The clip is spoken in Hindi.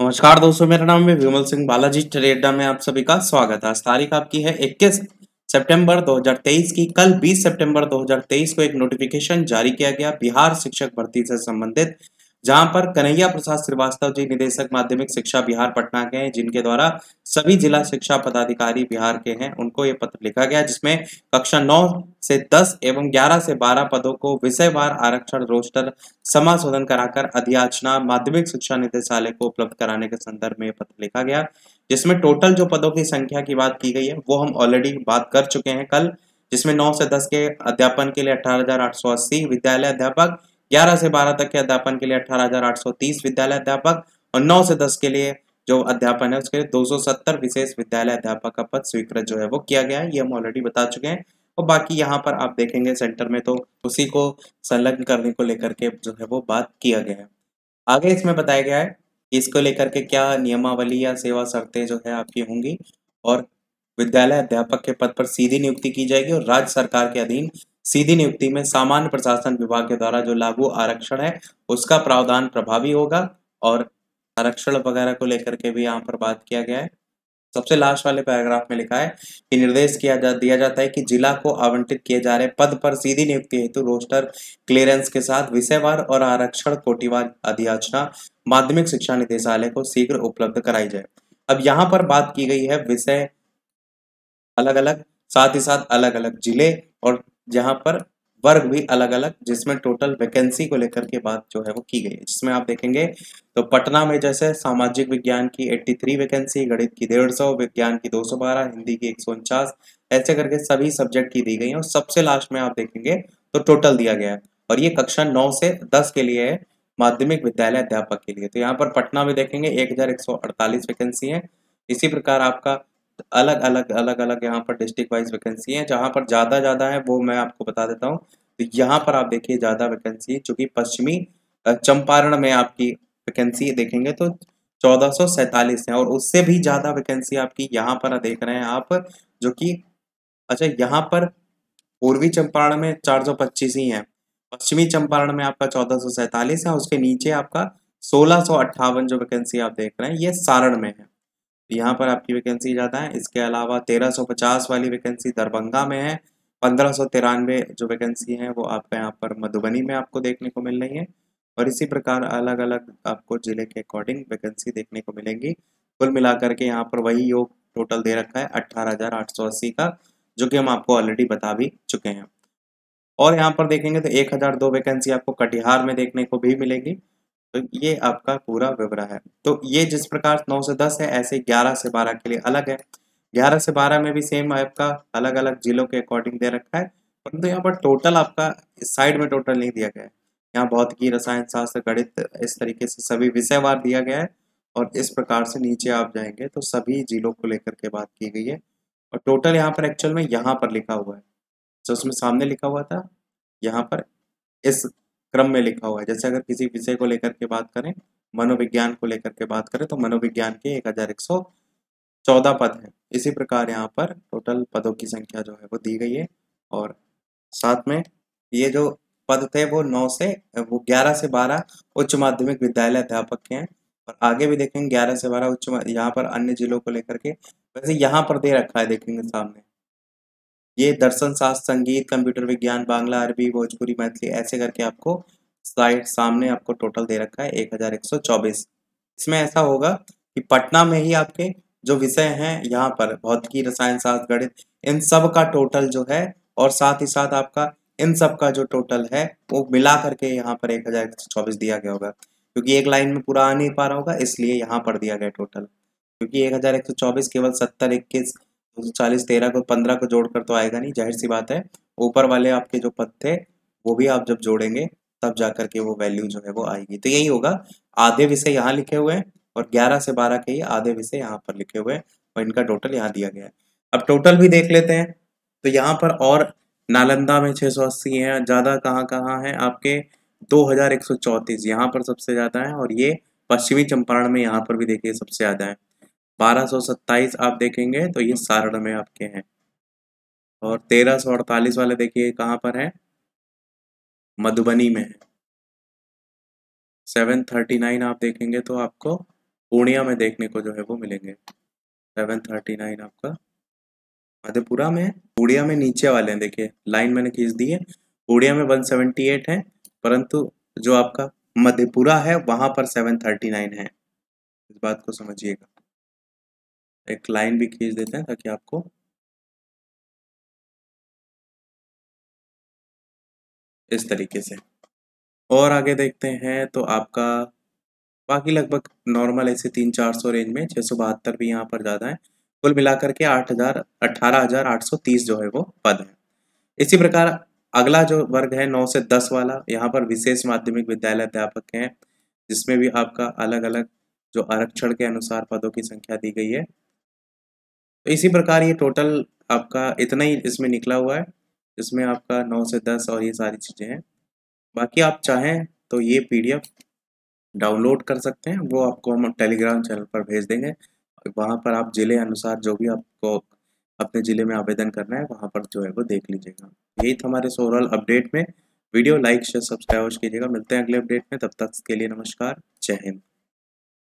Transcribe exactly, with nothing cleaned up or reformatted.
नमस्कार दोस्तों, मेरा नाम है विमल सिंह बालाजी ट्रेडा में आप सभी का स्वागत है। आज तारीख आपकी है इक्कीस सितंबर दो हज़ार तेईस की। कल बीस सितंबर दो हज़ार तेईस को एक नोटिफिकेशन जारी किया गया बिहार शिक्षक भर्ती से संबंधित, जहां पर कन्हैया प्रसाद श्रीवास्तव जी निदेशक माध्यमिक शिक्षा बिहार पटना के हैं, जिनके द्वारा सभी जिला शिक्षा पदाधिकारी बिहार के हैं उनको ये पत्र लिखा गया, जिसमें कक्षा नौ से दस एवं ग्यारह से बारह पदों को विषयवार आरक्षण रोस्टर समाशोधन कराकर अधियाचना माध्यमिक शिक्षा निदेशालय को उपलब्ध कराने के संदर्भ में पत्र लिखा गया, जिसमें टोटल जो पदों की संख्या की बात की गई है वो हम ऑलरेडी बात कर चुके हैं कल, जिसमें नौ से दस के अध्यापन के लिए अठारह हजार आठ सौ अस्सी विद्यालय अध्यापक, ग्यारह से बारह तक के अध्यापन के लिए अठारह हजार आठ सौ तीस विद्यालय अध्यापक और नौ से दस के लिए जो अध्यापन है उसके लिए दो सौ सत्तर विशेष विद्यालय अध्यापक का पद स्वीकृत जो है वो किया गया है। ये हम ऑलरेडी बता चुके हैं और बाकी यहाँ पर आप देखेंगे सेंटर में तो उसी को संलग्न करने को लेकर के जो है वो बात किया गया है। आगे इसमें बताया गया है कि इसको लेकर के क्या नियमावली या सेवा शर्तें जो है आपकी होंगी और विद्यालय अध्यापक के पद पर सीधी नियुक्ति की जाएगी और राज्य सरकार के अधीन सीधी नियुक्ति में सामान्य प्रशासन विभाग के द्वारा जो लागू आरक्षण है उसका प्रावधान प्रभावी होगा और आरक्षण वगैरह को लेकर के भी यहाँ पर बात किया गया है। सबसे लास्ट वाले पैराग्राफ में लिखा है कि निर्देश किया जा दिया जाता है कि जिला को आवंटित किए जा रहे पद पर सीधी नियुक्ति हेतु रोस्टर क्लियरेंस के साथ विषयवार और आरक्षण कोटिवार अधियाचना माध्यमिक शिक्षा निदेशालय को शीघ्र उपलब्ध कराई जाए। अब यहाँ पर बात की गई है विषय अलग अलग, साथ ही साथ अलग अलग जिले और जहाँ पर वर्ग भी अलग अलग, जिसमें टोटल वैकेंसी को लेकर के बात जो है वो की गई है। जिसमें आप देखेंगे तो पटना में जैसे सामाजिक विज्ञान की तिरासी वैकेंसी, गणित की डेढ़ सौ, विज्ञान की दो सौ बारह, हिंदी की एक सौ उनचास, ऐसे करके सभी सब्जेक्ट की दी गई है और सबसे लास्ट में आप देखेंगे तो टोटल दिया गया है और ये कक्षा नौ से दस के लिए है माध्यमिक विद्यालय अध्यापक के लिए। तो यहाँ पर पटना में देखेंगे एक हजार एक सौ अड़तालीस वैकेंसी है। इसी प्रकार आपका अलग अलग अलग अलग यहाँ पर डिस्ट्रिक्ट वाइज वैकेंसी है, जहाँ पर ज़्यादा ज़्यादा है वो मैं आपको बता देता हूँ। तो यहाँ पर आप देखिए ज़्यादा वैकेंसी है, जो कि पश्चिमी चंपारण में आपकी वैकेंसी देखेंगे तो चौदह सौ सैंतालीस है और उससे भी ज़्यादा वैकेंसी आपकी यहाँ पर देख रहे हैं आप, जो कि अच्छा यहाँ पर पूर्वी चंपारण में चार सौ पच्चीस ही है, पश्चिमी चंपारण में आपका चौदह सौ सैंतालीस है, उसके नीचे आपका सोलह सौ अट्ठावन जो वैकेंसी आप देख रहे हैं ये सारण में है, यहाँ पर आपकी वैकेंसी ज़्यादा है। इसके अलावा तेरह सौ पचास वाली वैकेंसी दरभंगा में है, पंद्रह सौ तिरानवे जो वैकेंसी है वो आपका यहाँ पर मधुबनी में आपको देखने को मिल रही है और इसी प्रकार अलग अलग आपको जिले के अकॉर्डिंग वैकेंसी देखने को मिलेंगी। कुल मिलाकर के यहाँ पर वही योग टोटल दे रखा है अट्ठारह हजार आठ सौ अस्सी का, जो कि हम आपको ऑलरेडी बता भी चुके हैं। और यहाँ पर देखेंगे तो एक हजार दो वैकेंसी आपको कटिहार में देखने को भी मिलेगी। तो ये आपका पूरा विवरण है। तो ये जिस प्रकार नौ से दस है ऐसे ग्यारह से बारह के लिए अलग है, ग्यारह से बारह में भी सेम आपका अलग अलग जिलों के अकॉर्डिंग दे रखा है, परंतु यहाँ पर टोटल आपका इस साइड में टोटल नहीं दिया गया है। यहाँ भौतिकी, रसायन शास्त्र, गणित इस तरीके से सभी विषयवार दिया गया है और इस प्रकार से नीचे आप जाएंगे तो सभी जिलों को लेकर के बात की गई है और टोटल यहाँ पर एक्चुअल में यहाँ पर लिखा हुआ है, जो उसमें सामने लिखा हुआ था यहाँ पर इस क्रम में लिखा हुआ है। जैसे अगर किसी विषय को लेकर के बात करें, मनोविज्ञान को लेकर के बात करें तो मनोविज्ञान के एक हजार एक सौ चौदह पद है। इसी प्रकार यहाँ पर टोटल पदों की संख्या जो है वो दी गई है और साथ में ये जो पद थे वो नौ से वो ग्यारह से बारह उच्च माध्यमिक विद्यालय अध्यापक के हैं और आगे भी देखेंगे ग्यारह से बारह उच्च, यहाँ पर अन्य जिलों को लेकर के वैसे यहाँ पर दे रखा है, देखेंगे सामने ये दर्शन शास्त्र, संगीत, कंप्यूटर विज्ञान, बांग्ला, अरबी, भोजपुरी, मैथिली ऐसे करके आपको साइड सामने आपको टोटल दे रखा है एक हजार एक सौ चौबीस। इसमें ऐसा होगा कि पटना में ही आपके जो विषय हैं यहाँ पर भौतिकी, रसायन शास्त्र, गणित, इन सब का टोटल जो है और साथ ही साथ आपका इन सब का जो टोटल है वो मिला करके यहाँ पर एक हजार एक सौ चौबीस दिया गया होगा, क्योंकि एक लाइन में पूरा आ नहीं पा रहा होगा इसलिए यहाँ पर दिया गया टोटल, क्योंकि एक हजार एक सौ चौबीस केवल सत्तर, इक्कीस, दो सौ चालीस, तेरह को पंद्रह को जोड़कर तो आएगा नहीं, जाहिर सी बात है। ऊपर वाले आपके जो पद थे वो भी आप जब जोड़ेंगे तब जाकर के वो वैल्यू जो है वो आएगी। तो यही होगा, आधे विषय यहाँ लिखे हुए हैं और ग्यारह से बारह के ही आधे विषय यहाँ पर लिखे हुए हैं और इनका टोटल यहाँ दिया गया है। अब टोटल भी देख लेते हैं तो यहाँ पर और नालंदा में छः सौ अस्सी है, ज़्यादा कहाँ कहाँ है आपके दो हजार एक सौ चौंतीस यहाँ पर सबसे ज़्यादा है और ये पश्चिमी चंपारण में यहाँ पर भी देखिए सबसे ज़्यादा है, बारह सौ सत्ताईस आप देखेंगे तो ये सारण में आपके हैं और तेरह सौ अड़तालीस वाले देखिए कहाँ पर है, मधुबनी में है। सेवन थर्टी नाइन आप देखेंगे तो आपको पूर्णिया में देखने को जो है वो मिलेंगे। सेवन थर्टी नाइन आपका मधेपुरा में, पूर्णिया में नीचे वाले हैं, देखिए लाइन मैंने खींच दी है। पूर्णिया में वन सेवेंटी एट है, परंतु जो आपका मधेपुरा है वहां पर सेवन थर्टी नाइन है। इस बात को समझिएगा। एक लाइन भी खींच देते हैं ताकि आपको इस तरीके से। और आगे देखते हैं तो आपका बाकी लगभग नॉर्मल ऐसे तीन चार सौ रेंज में, छः सौ बहत्तर भी यहाँ पर ज़्यादा है। कुल मिलाकर के आठ हजार अठारह हजार आठ सौ तीस जो है वो पद है। इसी प्रकार अगला जो वर्ग है नौ से दस वाला, यहाँ पर विशेष माध्यमिक विद्यालय अध्यापक हैं, जिसमें भी आपका अलग अलग जो आरक्षण के अनुसार पदों की संख्या दी गई है। तो इसी प्रकार ये टोटल आपका इतना ही इसमें निकला हुआ है, इसमें आपका नौ से दस और ये सारी चीज़ें हैं। बाकी आप चाहें तो ये पीडीएफ डाउनलोड कर सकते हैं, वो आपको हम टेलीग्राम चैनल पर भेज देंगे। वहाँ पर आप जिले अनुसार जो भी आपको अपने ज़िले में आवेदन करना है वहाँ पर जो है वो देख लीजिएगा। यही था हमारे ओवरऑल अपडेट में। वीडियो लाइक शेयर सब्सक्राइब कीजिएगा। मिलते हैं अगले अपडेट में, तब तक के लिए नमस्कार, जय हिंद।